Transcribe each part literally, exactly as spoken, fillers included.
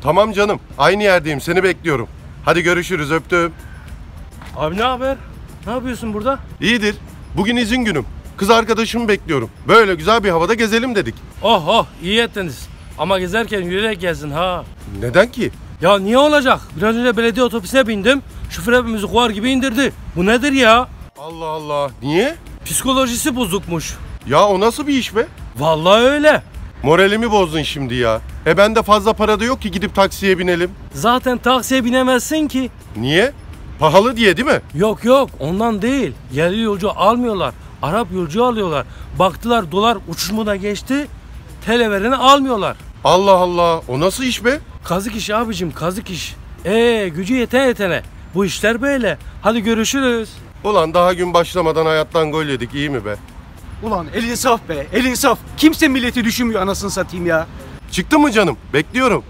Tamam canım. Aynı yerdeyim. Seni bekliyorum. Hadi görüşürüz. Öptüm. Abi ne haber? Ne yapıyorsun burada? İyidir. Bugün izin günüm. Kız arkadaşımı bekliyorum. Böyle güzel bir havada gezelim dedik. Oh oh iyi ettiniz. Ama gezerken yürüyerek gezdin ha. Neden ki? Ya niye olacak? Biraz önce belediye otobüsüne bindim. Şoför hepimizi kovar gibi indirdi. Bu nedir ya? Allah Allah. Niye? Psikolojisi bozukmuş. Ya o nasıl bir iş be? Vallahi öyle. Moralimi bozdun şimdi ya. E bende fazla para da yok ki gidip taksiye binelim. Zaten taksiye binemezsin ki. Niye? Pahalı diye değil mi? Yok yok ondan değil. Yerli yolcu almıyorlar. Arap yolcu alıyorlar. Baktılar dolar uçuş moduna geçti. T L vereni almıyorlar. Allah Allah. O nasıl iş be? Kazık iş abicim kazık iş. Eee gücü yetene yetene. Bu işler böyle. Hadi görüşürüz. Ulan daha gün başlamadan hayattan gol yedik. İyi mi be? Ulan el insaf be, el insaf. Kimse milleti düşünmüyor anasını satayım ya. Çıktın mı canım? Bekliyorum.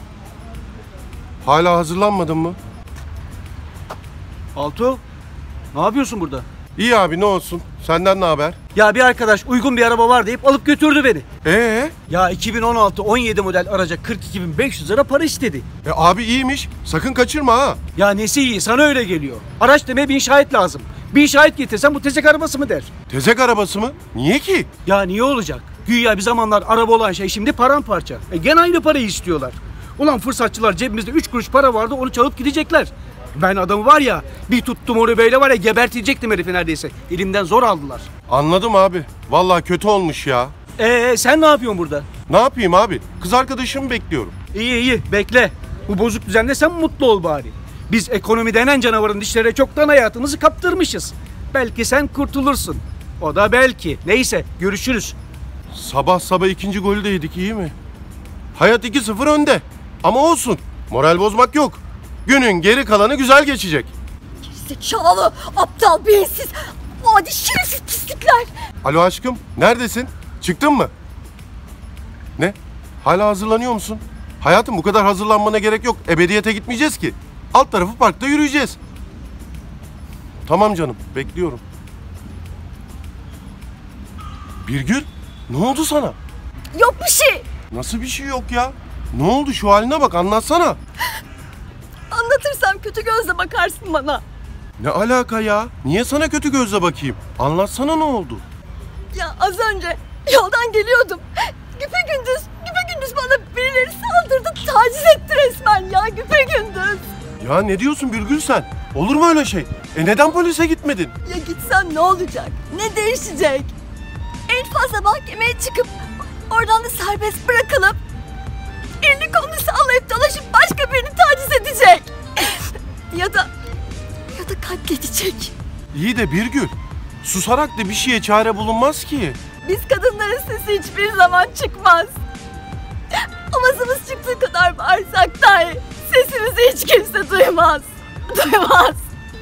Hala hazırlanmadın mı? Alto, ne yapıyorsun burada? İyi abi ne olsun. Senden ne haber? Ya bir arkadaş uygun bir araba var deyip alıp götürdü beni. Ee? Ya iki bin on altı on yedi model araca kırk iki bin beş yüz lira para istedi. E abi iyiymiş. Sakın kaçırma ha. Ya nesi iyi, sana öyle geliyor. Araç demeye bin şahit lazım. Bin şahit getirsen bu tezek arabası mı der? Tezek arabası mı? Niye ki? Ya niye olacak? Güya bir zamanlar araba olan şey şimdi paramparça. E gene aynı parayı istiyorlar. Ulan fırsatçılar cebimizde üç kuruş para vardı onu çalıp gidecekler. Ben adamı var ya bir tuttum onu böyle var ya gebertecektim herifi neredeyse. Elimden zor aldılar. Anladım abi. Vallahi kötü olmuş ya. Ee sen ne yapıyorsun burada? Ne yapayım abi? Kız arkadaşımı bekliyorum. İyi iyi bekle. Bu bozuk düzende sen mutlu ol bari. Biz ekonomi denen canavarın dişlere çoktan hayatımızı kaptırmışız. Belki sen kurtulursun. O da belki. Neyse görüşürüz. Sabah sabah ikinci golü de yedik iyi mi? Hayat iki sıfır önde. Ama olsun. Moral bozmak yok. Günün geri kalanı güzel geçecek. Zekalı, aptal, beyinsiz, adi şerefsiz pislikler. Alo aşkım, neredesin? Çıktın mı? Ne? Hala hazırlanıyor musun? Hayatım bu kadar hazırlanmana gerek yok. Ebediyete gitmeyeceğiz ki. Alt tarafı parkta yürüyeceğiz. Tamam canım, bekliyorum. Birgül, ne oldu sana? Yok bir şey. Nasıl bir şey yok ya? Ne oldu şu haline bak, anlatsana. Anlatırsam kötü gözle bakarsın bana. Ne alaka ya? Niye sana kötü gözle bakayım? Anlatsana ne oldu? Ya az önce yoldan geliyordum. Güpegündüz, güpegündüz bana birileri saldırdı, taciz etti resmen ya güpegündüz. Ya ne diyorsun Birgül sen? Olur mu öyle şey? E neden polise gitmedin? Ya gitsem ne olacak? Ne değişecek? En fazla mahkemeye çıkıp oradan da serbest bırakılıp elini kolunu sallayıp dolaşıp başka birini taciz edecek. Ya da ya da katledecek. İyi de Birgül, susarak da bir şeye çare bulunmaz ki. Biz kadınların sesi hiçbir zaman çıkmaz. Avazımız çıktığı kadar bağırsak dahi sesimizi hiç kimse duymaz. Duymaz.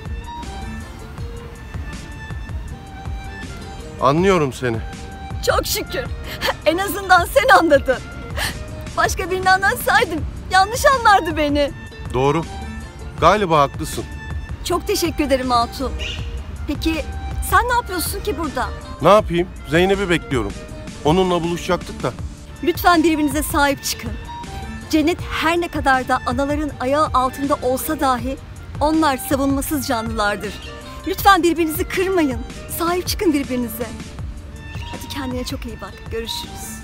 Anlıyorum seni. Çok şükür. En azından sen anladın. Başka birini anlatsaydım yanlış anlardı beni. Doğru. Galiba haklısın. Çok teşekkür ederim Altuğ. Peki sen ne yapıyorsun ki burada? Ne yapayım? Zeynep'i bekliyorum. Onunla buluşacaktık da. Lütfen birbirinize sahip çıkın. Cennet her ne kadar da anaların ayağı altında olsa dahi onlar savunmasız canlılardır. Lütfen birbirinizi kırmayın. Sahip çıkın birbirinize. Hadi kendine çok iyi bak. Görüşürüz.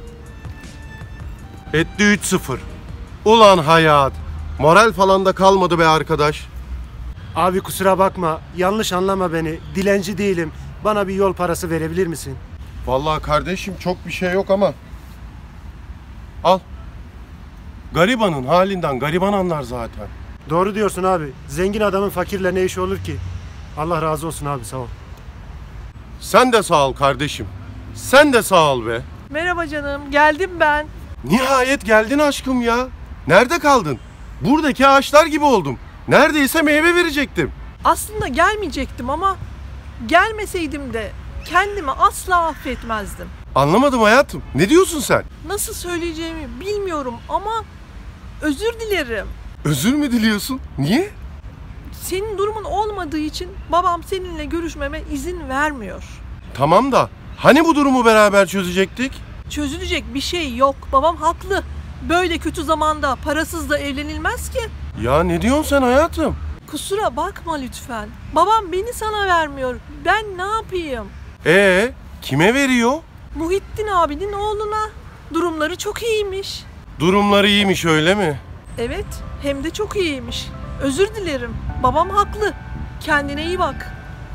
Etti üç sıfır. Ulan hayat. Moral falan da kalmadı be arkadaş. Abi kusura bakma, yanlış anlama beni. Dilenci değilim. Bana bir yol parası verebilir misin? Vallahi kardeşim çok bir şey yok ama. Al. Garibanın halinden gariban anlar zaten. Doğru diyorsun abi. Zengin adamın fakirle ne işi olur ki? Allah razı olsun abi, sağ ol. Sen de sağ ol kardeşim. Sen de sağ ol be. Merhaba canım, geldim ben. Nihayet geldin aşkım ya. Nerede kaldın? Buradaki ağaçlar gibi oldum. Neredeyse meyve verecektim. Aslında gelmeyecektim ama gelmeseydim de kendimi asla affetmezdim. Anlamadım hayatım. Ne diyorsun sen? Nasıl söyleyeceğimi bilmiyorum ama özür dilerim. Özür mü diliyorsun? Niye? Senin durumun olmadığı için babam seninle görüşmeme izin vermiyor. Tamam da hani bu durumu beraber çözecektik? Çözülecek bir şey yok. Babam haklı. Böyle kötü zamanda parasız da evlenilmez ki. Ya ne diyorsun sen hayatım? Kusura bakma lütfen. Babam beni sana vermiyor. Ben ne yapayım? Ee, kime veriyor? Muhittin abinin oğluna. Durumları çok iyiymiş. Durumları iyiymiş öyle mi? Evet, hem de çok iyiymiş. Özür dilerim. Babam haklı. Kendine iyi bak.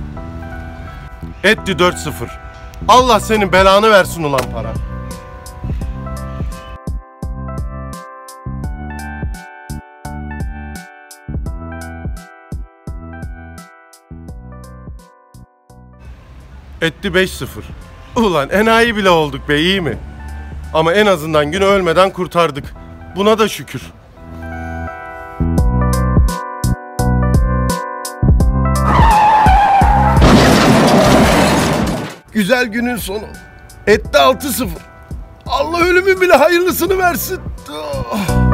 Etti dört sıfır. Allah senin belanı versin ulan para. Etti beş sıfır. Ulan enayi bile olduk be, iyi mi? Ama en azından gün ölmeden kurtardık. Buna da şükür. Güzel günün sonu. Etti altı sıfır. Allah ölümün bile hayırlısını versin. Oh.